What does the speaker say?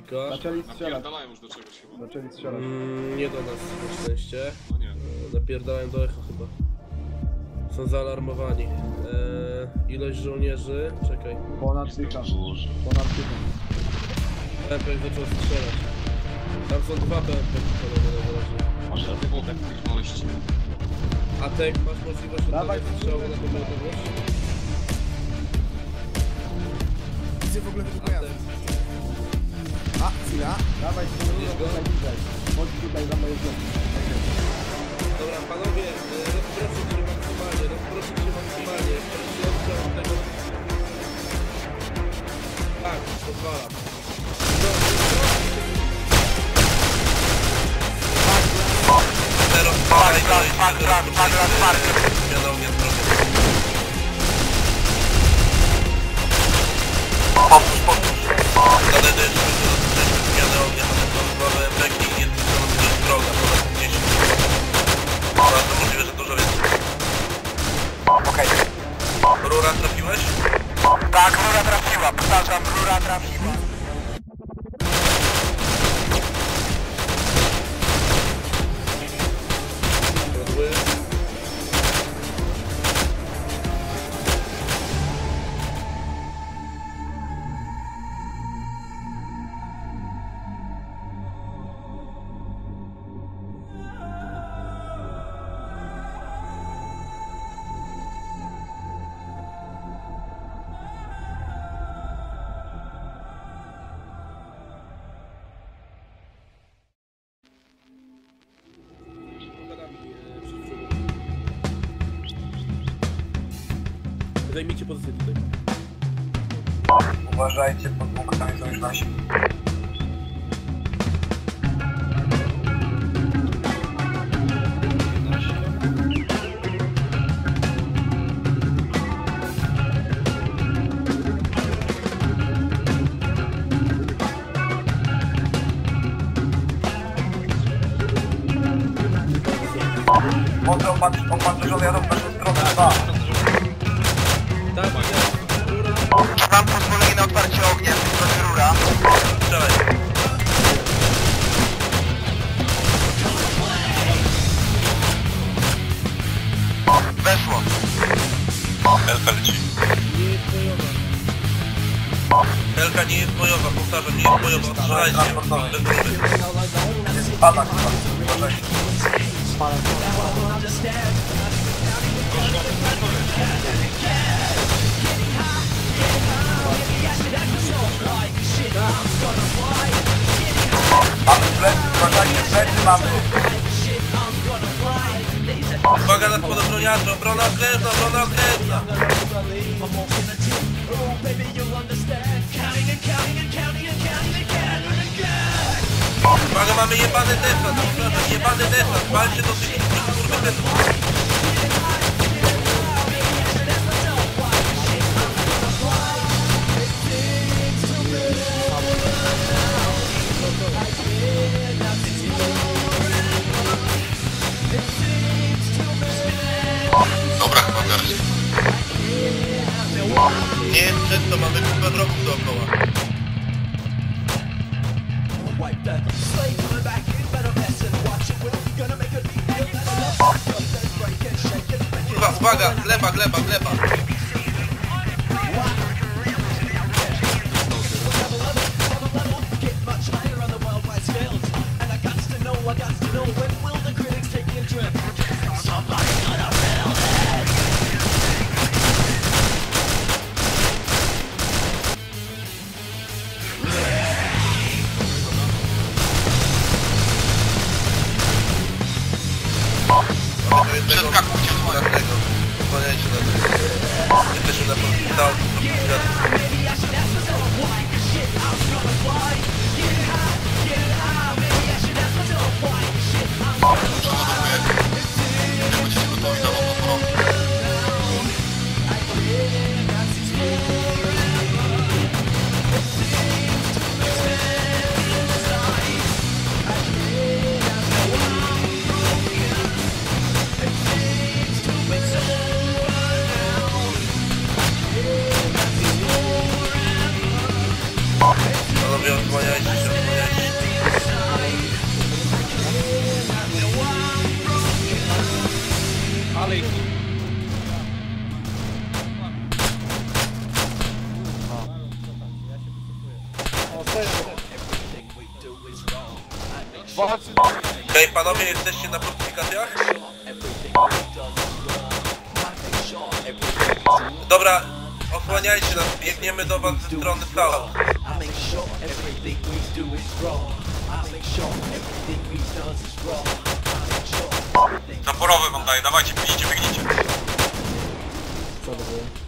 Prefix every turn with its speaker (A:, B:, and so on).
A: Pika.
B: Zaczęli strzelać.
C: Napierdalają już do czegoś chyba.
B: Zaczęli strzelać.
A: Nie do nas, na szczęście.
C: No nie.
A: Napierdalają do echo chyba. Są zaalarmowani. Ilość żołnierzy... Czekaj.
B: Ponad 1000. Ponad 1000.
A: BMP zaczął strzelać. Tam są 2 BMP panowie na razie.
C: Może dlatego tak ilość.
A: A Tek, masz możliwość
B: Dawaj,
A: oddania strzału na pomiotowość?
D: Gdzie w ogóle tego pojazdu? A, chwila.
B: Dawaj, spróbuję go najbliżej. Chodź tutaj za moje zdjęcie.
A: Dobra, panowie, rozproszyć się maksymalnie, Oddział tego... Tak, pozwalam.
E: Okej.
A: Rura trafiłeś?
E: Tak, rura trafiła, powtarzam, rura trafiła.
A: Zajmijcie pozycję tutaj.
E: Uważajcie, pod bunkami są już nasi. Może opancerzony jadą w naszą stronę 2.
A: Tak,
E: Mam pozwolenie na otwarcie ognia, to rura.
A: strzelaj.
E: Weszło.
A: Elka leci. Nie jest bojowa. Elka nie jest bojowa, powtarzam, nie jest bojowa, strzelajcie.
E: Atak chyba, uważajcie. Mamy plecy, uważajcie, plecy mamy.
A: Uwaga na spadochroniarze, obrona względna, obrona względna. Uwaga, mamy jebany desant, jebany desant, walcie do tych kurwa desant.
C: Dobra, chyba garść.
A: Nie jest czysto, mamy kupę wrogów dookoła. Kurwa, uwaga, gleba, gleba, gleba.
C: Przeskakujcie
A: na tego. Zwalniajcie na tego. Jesteśmy na portalu.
C: Będziecie gotowi na obronę.
A: Panowie, odsłaniajcie się. Okej, panowie, jesteście na fortyfikacjach? Dobra, osłaniajcie nas, biegniemy do was ze strony south.
C: Zaporowy wam daję, dawajcie, biegnijcie.
B: Co to było?